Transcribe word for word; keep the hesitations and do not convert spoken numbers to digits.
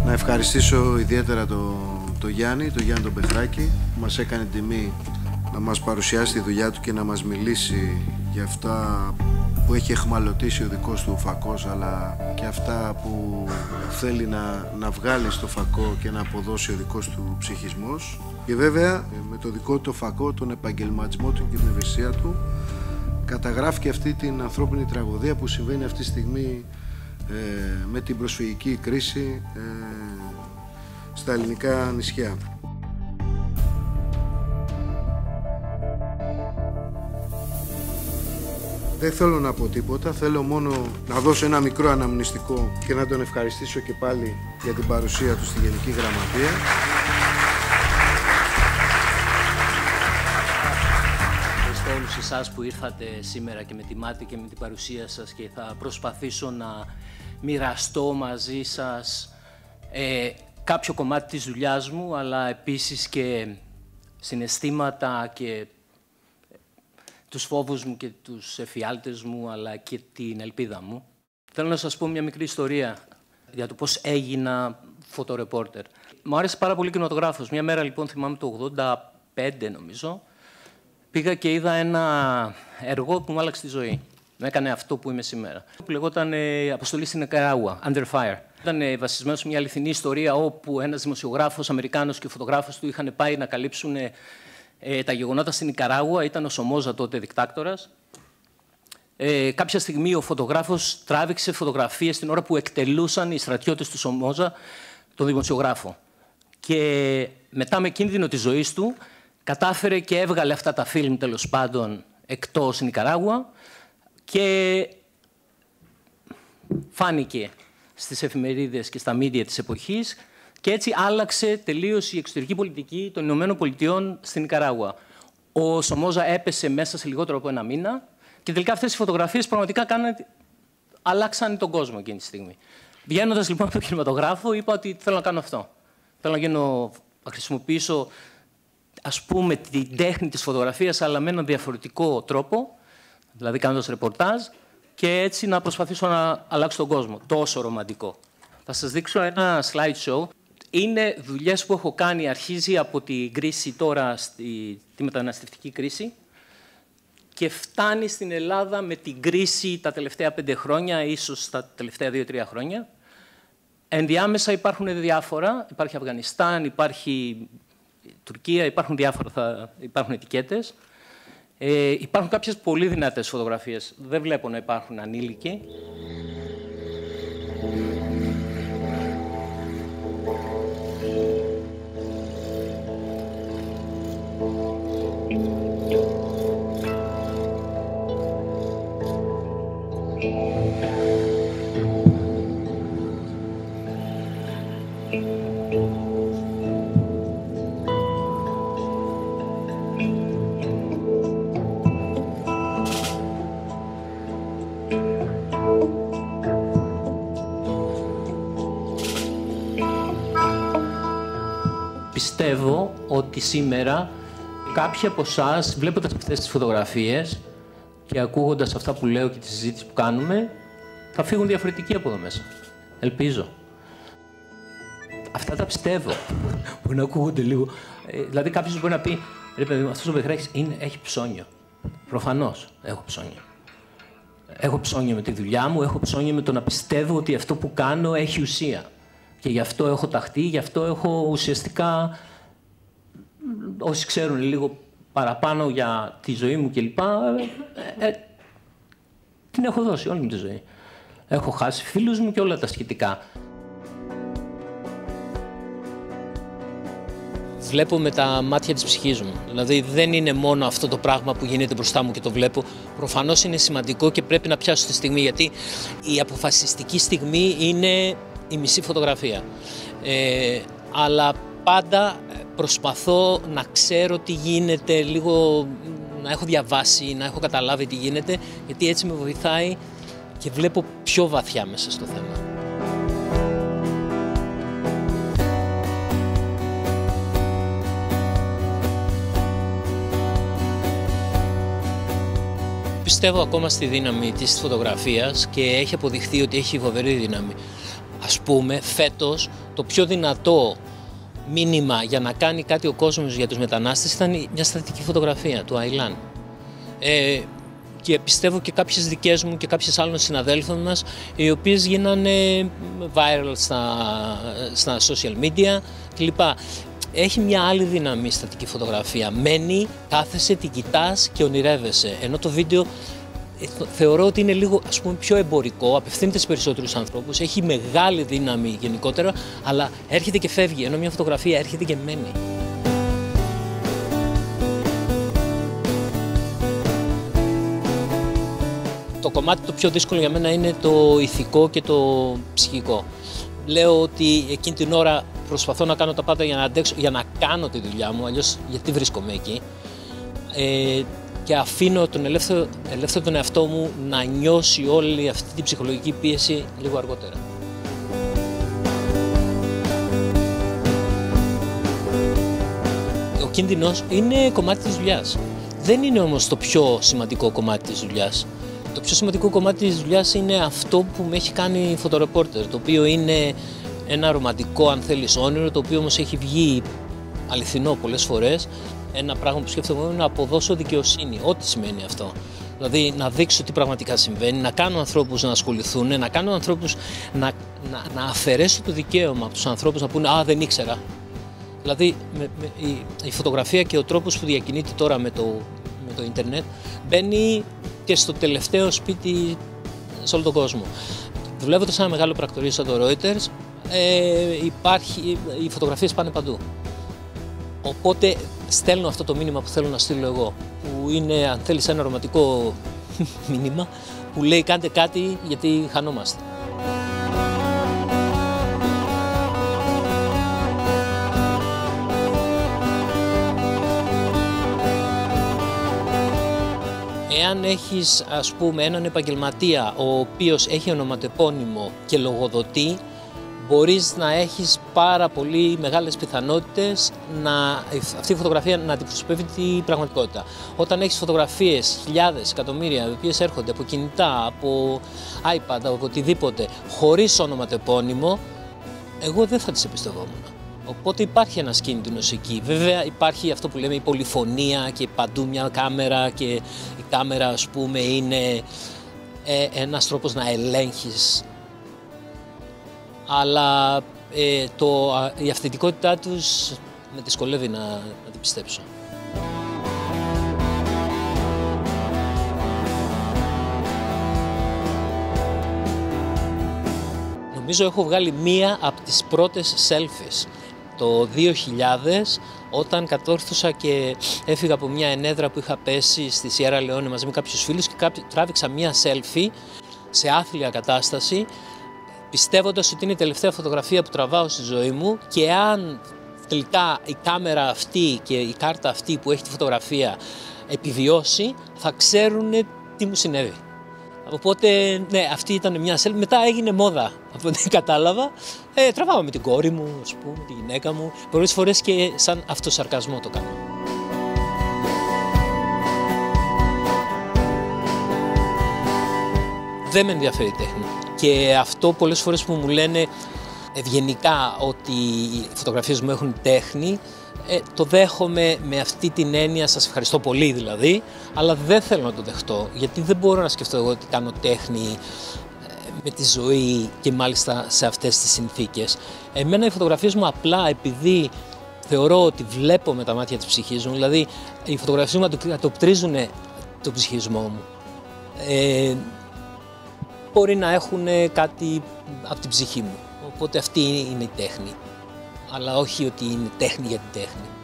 Να ευχαριστήσω ιδιαίτερα το, το Γιάννη, το Γιάννη τον Πετράκη, που μας έκανε τιμή να μας παρουσιάσει τη δουλειά του και να μας μιλήσει για αυτά που έχει εχμαλωτήσει ο δικός του φακός, αλλά και αυτά που θέλει να, να βγάλει στο φακό και να αποδώσει ο δικός του ψυχισμός. Και βέβαια με το δικό του φακό, τον επαγγελματισμό του και την ευαισθησία του, καταγράφει και αυτή την ανθρώπινη τραγωδία που συμβαίνει αυτή τη στιγμή ε, με την προσφυγική κρίση ε, στα ελληνικά νησιά. Δεν θέλω να πω τίποτα, θέλω μόνο να δώσω ένα μικρό αναμνηστικό και να τον ευχαριστήσω και πάλι για την παρουσία του στη Γενική Γραμματεία. Ευχαριστώ όλους εσάς που ήρθατε σήμερα και με τιμάτε και με την παρουσία σας, και θα προσπαθήσω να μοιραστώ μαζί σας ε, κάποιο κομμάτι της δουλειάς μου, αλλά επίσης και συναισθήματα και τους φόβους μου και τους εφιάλτες μου, αλλά και την ελπίδα μου. Θέλω να σας πω μια μικρή ιστορία για το πώς έγινα φωτορεπόρτερ. Μου άρεσε πάρα πολύ κινηματογράφος. Μια μέρα, λοιπόν, θυμάμαι το ογδόντα πέντε, νομίζω, πήγα και είδα ένα έργο που μου άλλαξε τη ζωή. Με έκανε αυτό που είμαι σήμερα. Που λεγόταν ε, «Αποστολή στην Νικαράγουα», «Under Fire». Ήταν ε, βασισμένο σε μια αληθινή ιστορία, όπου ένας δημοσιογράφος Αμερικάνος και ο φωτογράφος του είχαν πάει να καλύψουν ε, Ε, τα γεγονότα στην Νικαράγουα. Ήταν ο Σομόζα τότε δικτάκτορας. Ε, κάποια στιγμή ο φωτογράφος τράβηξε φωτογραφίες την ώρα που εκτελούσαν οι στρατιώτες του Σομόζα τον δημοσιογράφο. Και μετά, με κίνδυνο της ζωής του, κατάφερε και έβγαλε αυτά τα φιλμ, τέλος πάντων, εκτός Νικαράγουα, και φάνηκε στις εφημερίδες και στα μίντια της εποχής. Και έτσι άλλαξε τελείως η εξωτερική πολιτική των Ηνωμένων Πολιτειών στην Νικαράγουα. Ο Σομόζα έπεσε μέσα σε λιγότερο από ένα μήνα και τελικά αυτές οι φωτογραφίες πραγματικά κάνανε, αλλάξαν τον κόσμο εκείνη τη στιγμή. Βγαίνοντας λοιπόν από τον κινηματογράφο, είπα ότι θέλω να κάνω αυτό. Θέλω να, γίνω, να χρησιμοποιήσω, ας πούμε, την τέχνη της φωτογραφίας, αλλά με έναν διαφορετικό τρόπο, δηλαδή κάνοντας ρεπορτάζ, και έτσι να προσπαθήσω να αλλάξω τον κόσμο. Τόσο ρομαντικό. Θα σας δείξω ένα slideshow. Είναι δουλειές που έχω κάνει, αρχίζει από την κρίση τώρα, στη, τη μεταναστευτική κρίση, και φτάνει στην Ελλάδα με την κρίση τα τελευταία πέντε χρόνια, ίσως τα τελευταία δύο τρία χρόνια. Ενδιάμεσα υπάρχουν διάφορα. Υπάρχει Αφγανιστάν, υπάρχει Τουρκία, υπάρχουν διάφορα, θα, υπάρχουν ετικέτες. Ε, υπάρχουν κάποιες πολύ δυνατές φωτογραφίες. Δεν βλέπω να υπάρχουν ανήλικοι. Πιστεύω ότι σήμερα κάποιοι από εσάς, βλέποντας αυτές τις φωτογραφίες και ακούγοντας αυτά που λέω και τη συζήτηση που κάνουμε, θα φύγουν διαφορετικοί από εδώ μέσα. Ελπίζω. Αυτά τα πιστεύω. Μπορεί να ακούγονται λίγο. Ε, δηλαδή κάποιος μπορεί να πει, ρε παιδί μου, αυτός ο Πετράκης έχει ψώνιο. Προφανώς έχω ψώνιο. Έχω ψώνιο με τη δουλειά μου, έχω ψώνιο με το να πιστεύω ότι αυτό που κάνω έχει ουσία. Και γι' αυτό έχω ταχθεί, γι' αυτό έχω ουσιαστικά, όσοι ξέρουν λίγο παραπάνω για τη ζωή μου κλπ, ε, ε, την έχω δώσει όλη μου τη ζωή. Έχω χάσει φίλους μου και όλα τα σχετικά. Βλέπω με τα μάτια της ψυχής μου. Δηλαδή δεν είναι μόνο αυτό το πράγμα που γίνεται μπροστά μου και το βλέπω. Προφανώς είναι σημαντικό και πρέπει να πιάσω τη στιγμή, γιατί η αποφασιστική στιγμή είναι η μισή φωτογραφία. Ε, αλλά πάντα προσπαθώ να ξέρω τι γίνεται, λίγο να έχω διαβάσει, να έχω καταλάβει τι γίνεται, γιατί έτσι με βοηθάει και βλέπω πιο βαθιά μέσα στο θέμα. Πιστεύω ακόμα στη δύναμη της φωτογραφίας και έχει αποδειχθεί ότι έχει φοβερή δύναμη. ας πούμε, φέτος το πιο δυνατό μήνυμα για να κάνει κάτι ο κόσμος για τους μετανάστες ήταν μια στατική φωτογραφία του Αιλάν. Ε, και πιστεύω και κάποιες δικές μου και κάποιες άλλων συναδέλφων μας, οι οποίες γίνανε viral στα, στα social media κλπ. Έχει μια άλλη δύναμη η στατική φωτογραφία. Μένει, κάθεσαι, την κοιτάς και ονειρεύεσαι. Ενώ το βίντεο θεωρώ ότι είναι λίγο, ας πούμε, πιο εμπορικό, απευθύνεται σε περισσότερους ανθρώπους, έχει μεγάλη δύναμη γενικότερα, αλλά έρχεται και φεύγει, ενώ μια φωτογραφία έρχεται και μένει. Το κομμάτι το πιο δύσκολο για μένα είναι το ηθικό και το ψυχικό. Λέω ότι εκείνη την ώρα προσπαθώ να κάνω τα πάντα για να αντέξω, για να κάνω τη δουλειά μου, αλλιώς γιατί βρίσκομαι εκεί. Ε, και αφήνω τον ελεύθερο, ελεύθερο τον εαυτό μου να νιώσει όλη αυτή την ψυχολογική πίεση λίγο αργότερα. Ο κίνδυνος είναι κομμάτι της δουλειάς. Δεν είναι όμως το πιο σημαντικό κομμάτι της δουλειάς. Το πιο σημαντικό κομμάτι της δουλειάς είναι αυτό που με έχει κάνει φωτορεπόρτερ, το οποίο είναι ένα ρομαντικό, αν θέλεις, όνειρο, το οποίο όμως έχει βγει αληθινό πολλές φορές. Ένα πράγμα που σκέφτομαι είναι να αποδώσω δικαιοσύνη, ό,τι σημαίνει αυτό. Δηλαδή να δείξω τι πραγματικά συμβαίνει, να κάνω ανθρώπους να ασχοληθούν, να κάνω ανθρώπους να, να, να αφαιρέσω το δικαίωμα από τους ανθρώπους να πούνε «Α, δεν ήξερα». Δηλαδή με, με, η, η φωτογραφία και ο τρόπος που διακινείται τώρα με το, με το ίντερνετ μπαίνει και στο τελευταίο σπίτι σε όλο τον κόσμο. Δουλεύοντας σε ένα μεγάλο πρακτορείο σαν το Reuters, ε, υπάρχει, οι φωτογραφίες πάνε παντού. Οπότε στέλνω αυτό το μήνυμα που θέλω να στείλω εγώ, που είναι, αν θέλεις, ένα ρομαντικό μήνυμα που λέει κάντε κάτι γιατί χανόμαστε. Εάν έχεις, ας πούμε, έναν επαγγελματία ο οποίος έχει ονοματεπώνυμο και λογοδοτεί, μπορείς να έχεις πάρα πολύ μεγάλες πιθανότητες να, αυτή η φωτογραφία να αντιπροσωπεύει την πραγματικότητα. Όταν έχεις φωτογραφίες, χιλιάδες, εκατομμύρια, οι οποίες έρχονται από κινητά, από iPad, από οτιδήποτε, χωρίς ονοματεπώνυμο, εγώ δεν θα τις εμπιστευόμουν. Οπότε υπάρχει ένας κίνδυνος εκεί. Βέβαια υπάρχει αυτό που λέμε η πολυφωνία και παντού μια κάμερα και η κάμερα, ας πούμε, είναι ε, ένας τρόπος να ελέγχεις. Αλλά ε, το, η αυθεντικότητά τους με δυσκολεύει να, να την πιστέψω. Νομίζω έχω βγάλει μία από τις πρώτες selfies το δύο χιλιάδες, όταν κατόρθωσα και έφυγα από μια ενέδρα που είχα πέσει στη Σιέρα Λεόνε μαζί με κάποιους φίλους και κάποιοι, τράβηξα μία selfie σε άθλια κατάσταση, πιστεύοντας ότι είναι η τελευταία φωτογραφία που τραβάω στη ζωή μου και αν τελικά η κάμερα αυτή και η κάρτα αυτή που έχει τη φωτογραφία επιβιώσει, θα ξέρουν τι μου συνέβη. Οπότε, ναι, αυτή ήταν μια selfie. Μετά έγινε μόδα, από ό,τι κατάλαβα. Ε, τραβάω με την κόρη μου, ας πούμε, τη γυναίκα μου. Πολλές φορές και σαν αυτοσαρκασμό το κάνω. Δεν με ενδιαφέρει η τέχνη. Και αυτό πολλές φορές που μου λένε ευγενικά ότι οι φωτογραφίες μου έχουν τέχνη, ε, το δέχομαι με αυτή την έννοια, σας ευχαριστώ πολύ δηλαδή, αλλά δεν θέλω να το δεχτώ, γιατί δεν μπορώ να σκεφτώ εγώ ότι κάνω τέχνη ε, με τη ζωή και μάλιστα σε αυτές τις συνθήκες. Εμένα οι φωτογραφίες μου απλά επειδή θεωρώ ότι βλέπω με τα μάτια της ψυχής μου, δηλαδή οι φωτογραφίες μου ανταποκρίζουν τον ψυχισμό μου. Ε, μπορεί να έχουν κάτι από την ψυχή μου. Οπότε αυτή είναι η τέχνη. Αλλά όχι ότι είναι τέχνη για την τέχνη.